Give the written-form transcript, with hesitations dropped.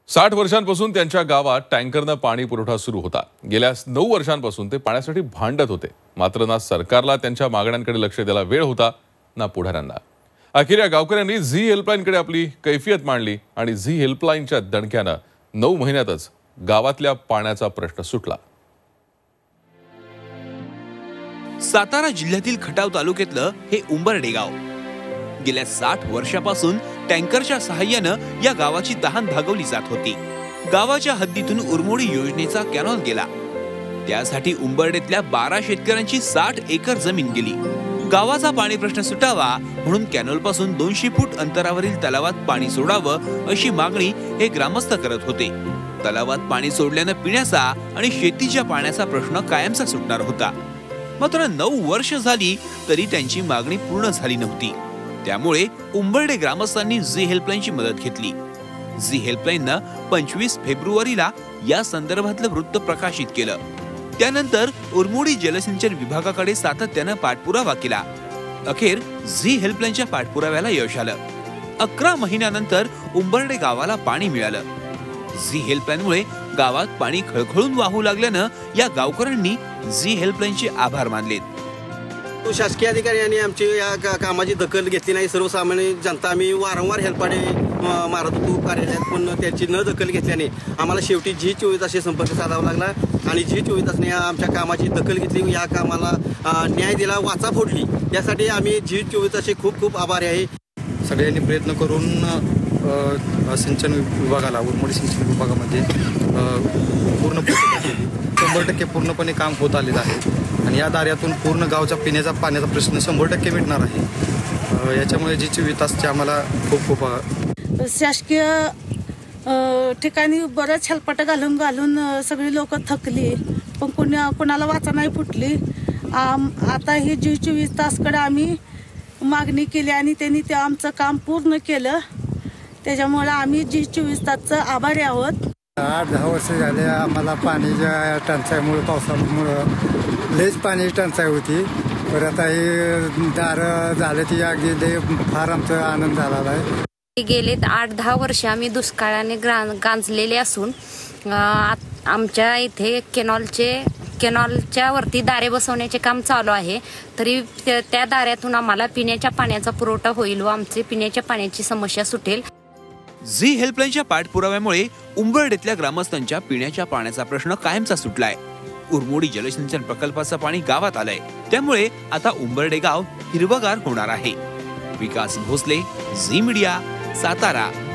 60 वर्षांपासून त्यांच्या गावात टँकरनं पाणी पुरवठा सुरू होता। गेल्या 9 वर्षांपासून ते पाण्यासाठी भांडत होते, मात्र ना सरकारला त्यांच्या मागण्यांकडे लक्ष द्यायला वेळ होता ना पुढाऱ्यांना। अखेर या गावकऱ्यांनी झी हेल्पलाईनकडे आपली कैफियत मांडली आणि झी हेल्पलाईनच्या दणक्यानं 9 महिन्यातच गावातल्या पाण्याचा प्रश्न सुटला। सातारा जिल्ह्यातील खटाव तालुक्यातलं हे उंबरडे गाव गेल्या 60 वर्षापासून टँकरच्या सहाय्यानं या गावाची तहान भागवली जात होती। गावाच्या हद्दीतून उरमोडी योजनेचा कॅनॉल गेला, त्यासाठी उंबरडेतल्या 12 शेतकऱ्यांची 60 एकर जमीन गेली। गावाचा पाणी प्रश्न सुटावा म्हणून कॅनॉल पासून 200 फूट अंतरावरील तलावात पाणी सोडावं अशी मागणी हे ग्रामस्थ करत होते। तलावात पाणी सोडल्यानं पिण्याचा आणि शेतीच्या पाण्याचा प्रश्न कायमचा सुटणार होता, मात्र 9 वर्ष झाली तरी त्यांची मागणी पूर्ण झाली नव्हती। त्यामुळे उंबरडे ग्रामस्थांनी झी हेल्पलाईनची मदत घेतली। झी हेल्पलाईननं 25 फेब्रुवारीला या संदर्भातलं वृत्त प्रकाशित केलं। त्यानंतर उरमोडी जलसिंचन विभागाकडे सातत्यानं पाठपुरावा केला। अखेर झी हेल्पलाईनच्या पाठपुराव्याला यश आलं। 11 महिन्यानंतर उंबरडे गावाला पाणी मिळालं। झी हेल्पलाईनमुळे गावात पाणी खळखळून वाहू लागल्यानं या गावकऱ्यांनी झी हेल्पलाईनचे आभार मानलेत। शासकीय अधिकारी यांनी आमची या कामाची दखल घेतली नाही। सर्वसामान्य जनता आम्ही वारंवार हेल्पाडे मारत होतो कार्यालयात, पण त्यांची न दखल घेतल्याने आम्हाला शेवटी झी 24 तास संपर्क साधावा लागला आणि झी 24 तासने आमच्या कामाची दखल घेतली, या कामाला न्याय दिला, वाचा फोडली। त्यासाठी आम्ही झी 24 तासचे खूप खूप आभारी आहे। सगळ्यांनी प्रयत्न करून सिंचन विभागाला, उरमोडी सिंचन विभागामध्ये पूर्ण 100% पूर्णपणे काम होत आलेलं आहे आणि या दाऱ्यातून पूर्ण गावच्या पिण्याच्या पाण्याचा प्रश्न 100% मिटणार आहे। याच्यामुळे जी 24 तासचे आम्हाला खूप खूप शासकीय ठिकाणी बरंच हेल्पाट घालून सगळी लोक थकली, पण कोणाला वाचा नाही फुटली। आता ही झी 24 तासकडे आम्ही मागणी केली आणि त्यांनी ते आमचं काम पूर्ण केलं। त्याच्यामुळे आम्ही झी 24 तासचं आभारी आहोत। 8-10 वर्ष झाले आम्हाला पाण्याच्या टंचाईमुळे, पावसामुळं लईच पाण्याची टंचाई होती। तर आता हे दारं झाले ती अगदी फार आमचा आनंद झालेला आहे। गेले 8-10 वर्ष आम्ही दुष्काळाने गांजलेले असून आमच्या इथे कॅनॉलच्या वरती दारे बसवण्याचे काम चालू आहे। तरी त्या दाऱ्यातून आम्हाला पिण्याच्या पाण्याचा पुरवठा होईल व आमची पिण्याच्या पाण्याची समस्या सुटेल। झी हेल्पलाईनच्या पाठपुराव्यामुळे उंबरडेतल्या ग्रामस्थांच्या पिण्याच्या पाण्याचा प्रश्न कायमचा सुटलाय। उरमोडी जलसिंचन प्रकल्पाचं पाणी गावात आलंय, त्यामुळे आता उंबरडे गाव हिरवगार होणार आहे। Vikas Bhosale, Zee media, Satara.